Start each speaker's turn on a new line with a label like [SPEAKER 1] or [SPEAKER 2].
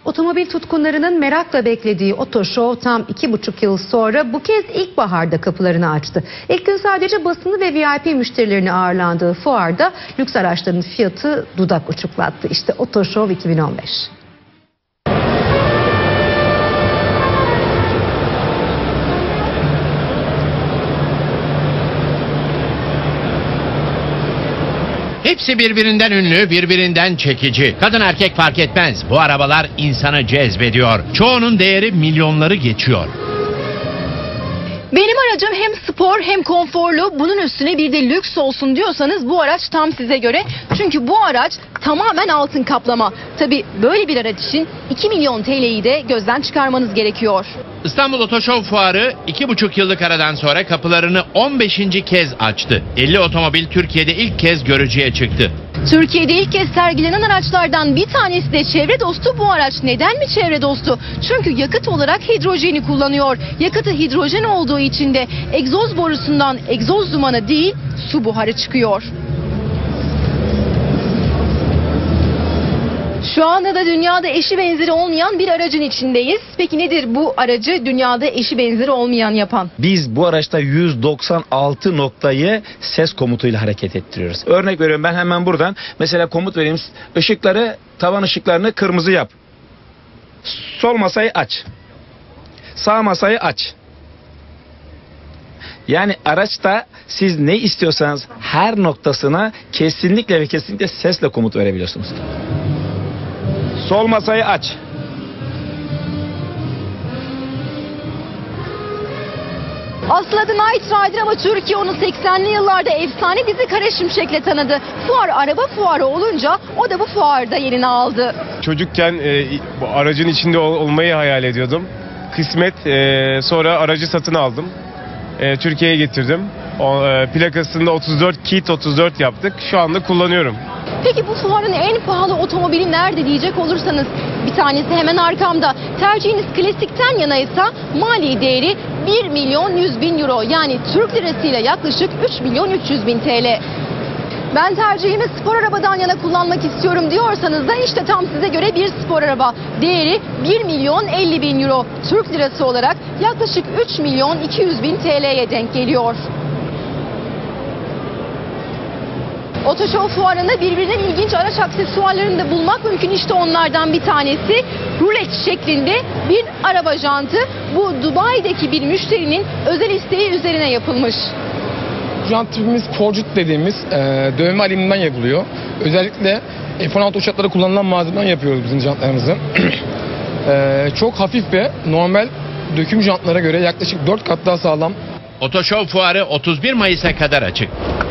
[SPEAKER 1] Otomobil tutkunlarının merakla beklediği Otoshow tam 2,5 yıl sonra bu kez ilkbaharda kapılarını açtı. İlk gün sadece basını ve VIP müşterilerini ağırlandığı fuarda lüks araçların fiyatı dudak uçuklattı. İşte Otoshow 2015.
[SPEAKER 2] Hepsi birbirinden ünlü, birbirinden çekici. Kadın erkek fark etmez. Bu arabalar insanı cezbediyor. Çoğunun değeri milyonları geçiyor.
[SPEAKER 3] Benim aracım hem spor hem konforlu, bunun üstüne bir de lüks olsun diyorsanız bu araç tam size göre. Çünkü bu araç tamamen altın kaplama. Tabii böyle bir araç için 2 milyon TL'yi de gözden çıkarmanız gerekiyor.
[SPEAKER 2] İstanbul Otoshow Fuarı 2,5 yıllık aradan sonra kapılarını 15. kez açtı. 50 otomobil Türkiye'de ilk kez görücüye çıktı.
[SPEAKER 3] Türkiye'de ilk kez sergilenen araçlardan bir tanesi de çevre dostu bu araç. Neden mi çevre dostu? Çünkü yakıt olarak hidrojeni kullanıyor. Yakıtı hidrojen olduğu için de egzoz borusundan egzoz dumanı değil, su buharı çıkıyor. Şu anda da dünyada eşi benzeri olmayan bir aracın içindeyiz. Peki nedir bu aracı dünyada eşi benzeri olmayan yapan?
[SPEAKER 4] Biz bu araçta 196 noktayı ses komutuyla hareket ettiriyoruz. Örnek veriyorum, ben hemen buradan mesela komut vereyim. Işıkları, tavan ışıklarını kırmızı yap. Sol masayı aç. Sağ masayı aç. Yani araçta siz ne istiyorsanız her noktasına kesinlikle ve kesinlikle sesle komut verebiliyorsunuz. Sol masayı aç.
[SPEAKER 3] Aslı adı Knight Rider ama Türkiye onu 80'li yıllarda efsane dizi Kara Şimşek'le tanıdı. Fuar araba fuarı olunca o da bu fuarda yerini aldı.
[SPEAKER 5] Çocukken bu aracın içinde olmayı hayal ediyordum. Kısmet, sonra aracı satın aldım. Türkiye'ye getirdim. Plakasında 34 Kit 34 yaptık. Şu anda kullanıyorum.
[SPEAKER 3] Peki bu fuarın en pahalı otomobili nerede diyecek olursanız, bir tanesi hemen arkamda. Tercihiniz klasikten yanaysa mali değeri 1 milyon 100 bin euro, yani Türk lirasıyla yaklaşık 3 milyon 300 bin TL. Ben tercihimi spor arabadan yana kullanmak istiyorum diyorsanız da işte tam size göre bir spor araba. Değeri 1 milyon 50 bin euro. Türk lirası olarak yaklaşık 3 milyon 200 bin TL'ye denk geliyor. Otoshow fuarında birbirinden ilginç araç aksesuarlarını da bulmak mümkün. İşte onlardan bir tanesi rulet şeklinde bir araba jantı. Bu Dubai'deki bir müşterinin özel isteği üzerine yapılmış.
[SPEAKER 6] Jant tipimiz forged dediğimiz dövme alüminyumdan yapılıyor. Özellikle F-16 uçaklara kullanılan malzemeden yapıyoruz bizim jantlarımızı. Çok hafif ve normal döküm jantlara göre yaklaşık 4 kat daha sağlam.
[SPEAKER 2] Otoshow Fuarı 31 Mayıs'a kadar açık.